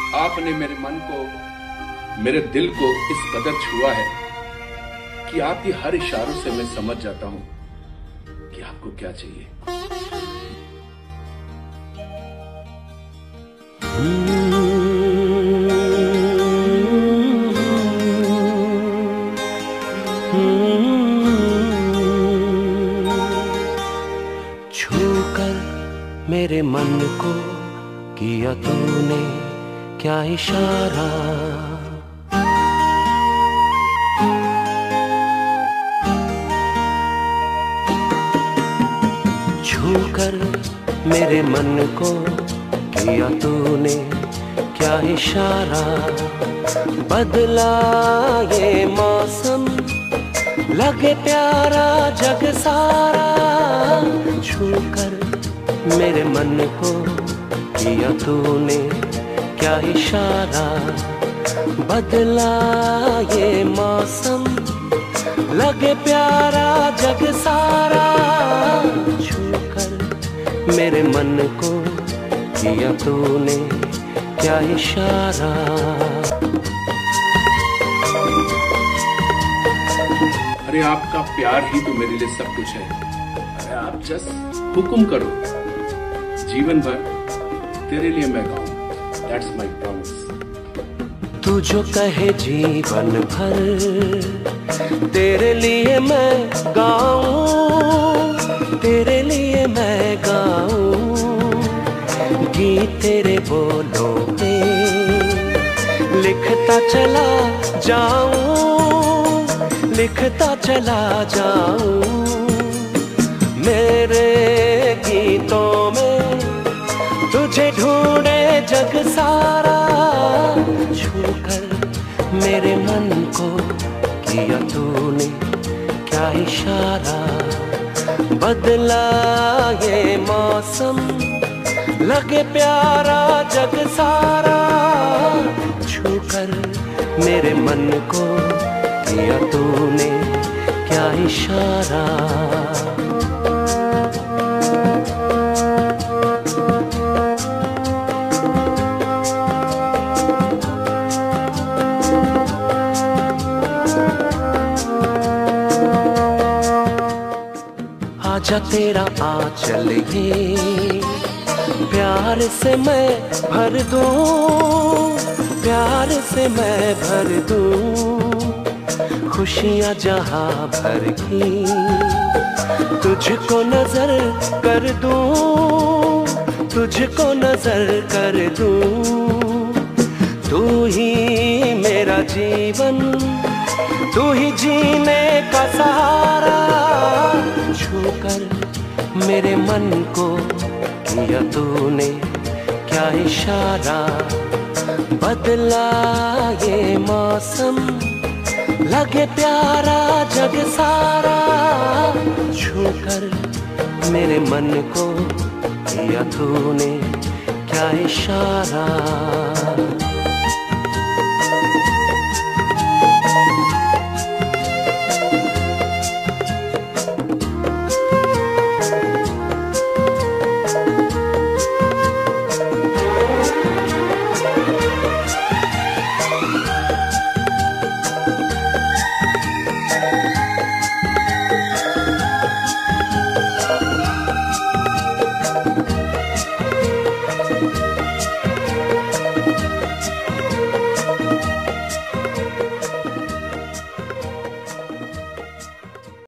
आपने मेरे मन को, मेरे दिल को इस कदर छुआ है कि आपके हर इशारों से मैं समझ जाता हूं कि आपको क्या चाहिए। छूकर मेरे मन को किया तूने क्या इशारा, छूकर मेरे मन को किया तूने क्या इशारा। बदला ये मौसम, लगे प्यारा जग सारा। छूकर मेरे मन को किया तूने क्या इशारा। बदला ये मौसम, लगे प्यारा जग सारा। छूकर मेरे मन को किया तूने क्या इशारा। अरे आपका प्यार ही तो मेरे लिए सब कुछ है। अरे आप जस्ट हुक्म करो, जीवन भर तेरे लिए मैं गाऊं। That's my promise. तू जो कहे जीवन भर तेरे लिए मैं गाऊं, तेरे लिए मैं गाऊं। गीत तेरे बोलों पे लिखता चला जाऊं, लिखता चला जाऊं। मेरे गीतों में तुझे ढूंढे जग सारा। छूकर मेरे मन को किया तूने क्या इशारा। बदला ये मौसम, लगे प्यारा जग सारा। छूकर मेरे मन को किया तूने क्या इशारा। आजा तेरा आंचल ये प्यार से मैं भर दूं, प्यार से मैं भर दूं। खुशियां जहां भर की तुझको नजर कर दूं, तुझको नजर कर दूं। तू ही मेरा जीवन, तू ही जीने का सहारा। छूकर मेरे मन को किया तूने क्या इशारा। बदला ये मौसम, लगे प्यारा जग सारा। छूकर मेरे मन को किया तूने क्या इशारा।